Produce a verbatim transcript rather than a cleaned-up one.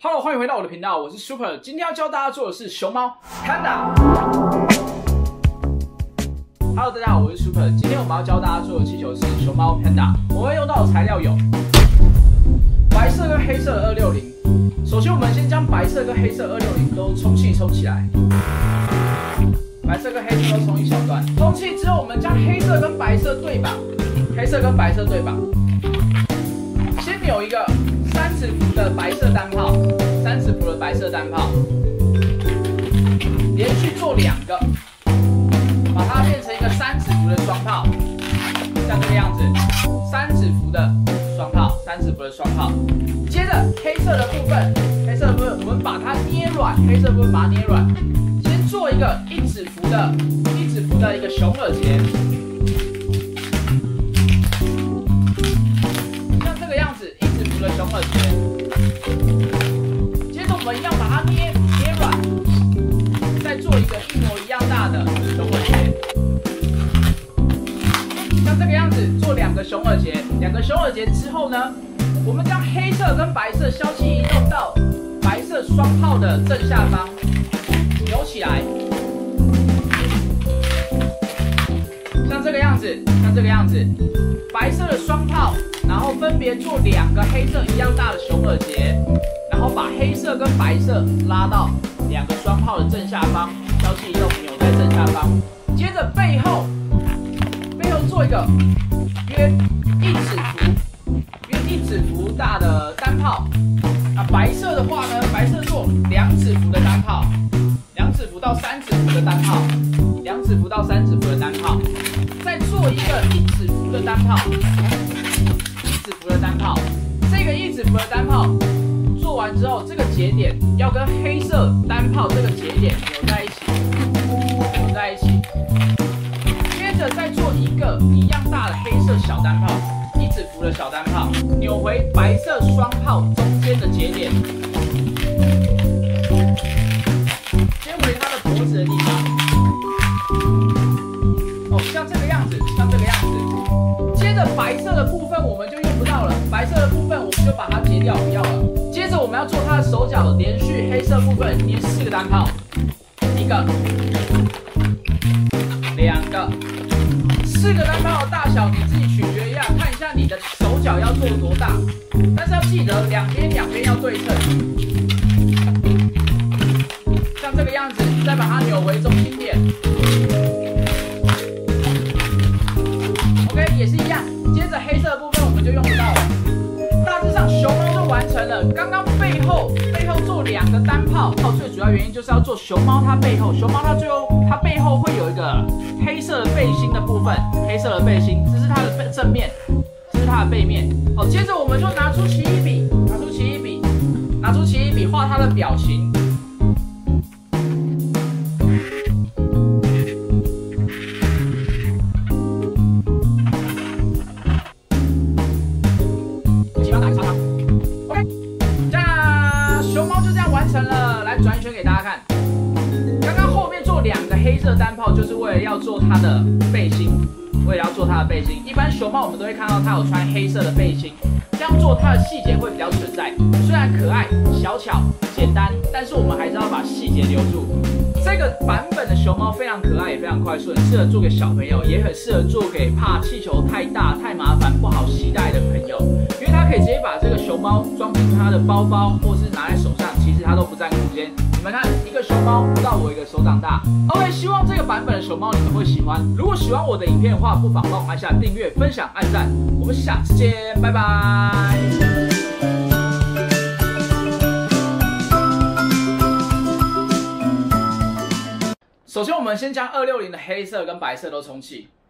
Hello， 欢迎回到我的频道，我是 Super。今天要教大家做的是熊猫 Panda。Hello， 大家好，我是 Super。今天我们要教大家做的气球是熊猫 Panda。我们用到的材料有白色跟黑色的二六零。首先，我们先将白色跟黑色二六零都充气充起来。白色跟黑色都充一小段。充气之后，我们将黑色跟白色对绑。黑色跟白色对绑。先扭一个三尺幅的白色单炮，三尺幅的白色单炮，连续做两个，把它变成一个三尺幅的双炮，像这个样子，三尺幅的双炮，三尺幅的双炮。接着黑色的部分，黑色的部分我们把它捏软，黑色的部分把它捏软，先做一个一指幅的，一指幅的一个熊耳结。熊耳结，接着我们一样把它捏捏软，再做一个一模一样大的熊耳结，像这个样子做两个熊耳结，两个熊耳结之后呢，我们将黑色跟白色消气移动到白色双炮的正下方，扭起来，像这个样子，像这个样子，白色的双炮。然后分别做两个黑色一样大的熊耳结，然后把黑色跟白色拉到两个双炮的正下方，消气移动扭在正下方。接着背后，背后做一个约一指幅，约一指幅大的单炮。那白色的话呢，白色做两指幅的单炮，两指幅到三指幅的单炮，两指幅到三指幅的单炮。再做一个一指幅的单炮。一指幅的单炮，这个一指幅的单炮做完之后，这个节点要跟黑色单炮这个节点扭在一起，扭在一起。接着再做一个一样大的黑色小单炮，一指幅的小单炮，扭回白色双炮中间的节点，接回它的脖子的地方。哦，像这个样子，像这个样子。接着白色的部分我们就用不到了，白色的部分我们就把它截掉，不要了。接着我们要做它的手脚，连续黑色部分捏四个单炮，一个、两个、四个单炮的大小你自己取决一下，看一下你的手脚要做多大，但是要记得两边两边要对称，像这个样子，再把它扭回中心点。OK， 也是一样。接着黑色的部分我们就用不到了。大致上熊猫就完成了。刚刚背后背后做两个单炮，最主要原因就是要做熊猫它背后，熊猫它最后它背后会有一个黑色的背心的部分，黑色的背心，这是它的背正面，这是它的背面。好，接着我们就拿出奇异笔，拿出奇异笔，拿出奇异笔画它的表情。完成了，来转一圈给大家看。刚刚后面做两个黑色单炮，就是为了要做它的背心，为了要做它的背心。一般熊猫我们都会看到它有穿黑色的背心，这样做它的细节会比较存在。虽然可爱、小巧、简单，但是我们还是要把细节留住。这个版本的熊猫非常可爱，也非常快速，很适合做给小朋友，也很适合做给怕气球太大、太麻烦、不好携带的朋友，因为它可以直接把这个熊猫装进它的包包，或是拿在手上，其实它都不占空间。你们看，一个熊猫不到我一个手掌大。OK， 希望这个版本的熊猫你们会喜欢。如果喜欢我的影片的话，不妨帮我按下订阅、分享、按赞。我们下次见，拜拜。首先，我们先将二六零的黑色跟白色都充气。